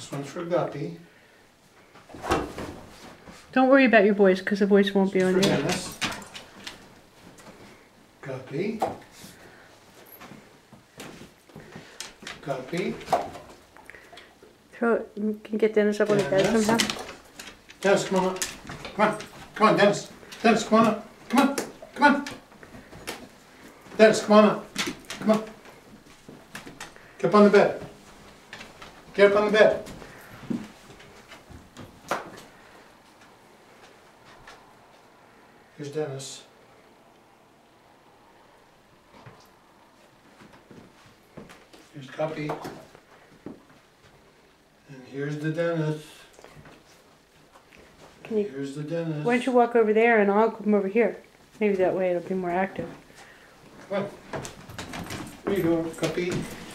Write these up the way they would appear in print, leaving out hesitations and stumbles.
This one's for Guppy. Don't worry about your voice, because the voice won't be on For there. Dennis. Guppy. Guppy. Throw it. You can get Dennis up on the bed Dennis. somehow. Dennis, come on up. Come on. Come on, Dennis. Dennis, come on up. Come on. Come on. Dennis, come on up. Come on. Get up on the bed. Get up on the bed. Here's Dennis. Here's Guppy. And here's the Dennis. Can you? Here's the Dennis. Why don't you walk over there and I'll come over here? Maybe that way it'll be more active. Come on. Here you go, Guppy.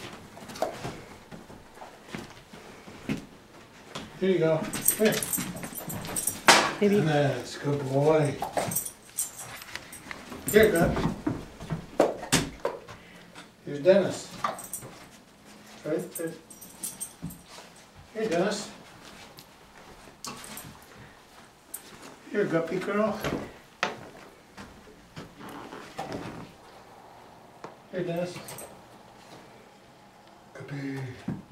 Here you go. Come here. Maybe. Dennis, good boy. Here, Guppy. Here's Dennis. Right there. Here, Dennis. Here, Guppy girl. Here, Dennis. Guppy.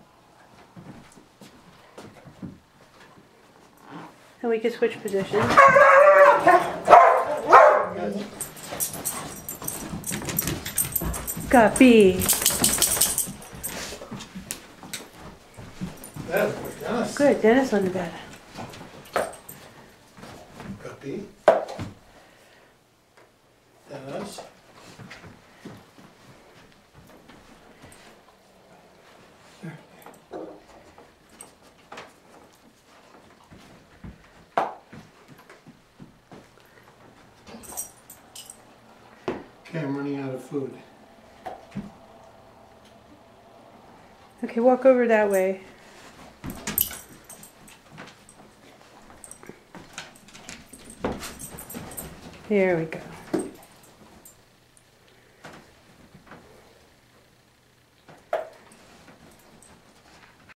And we can switch positions. Guppy. That's good, Dennis. Good, Dennis on the bed. Guppy. Dennis. Okay, I'm running out of food. Okay, walk over that way. There we go.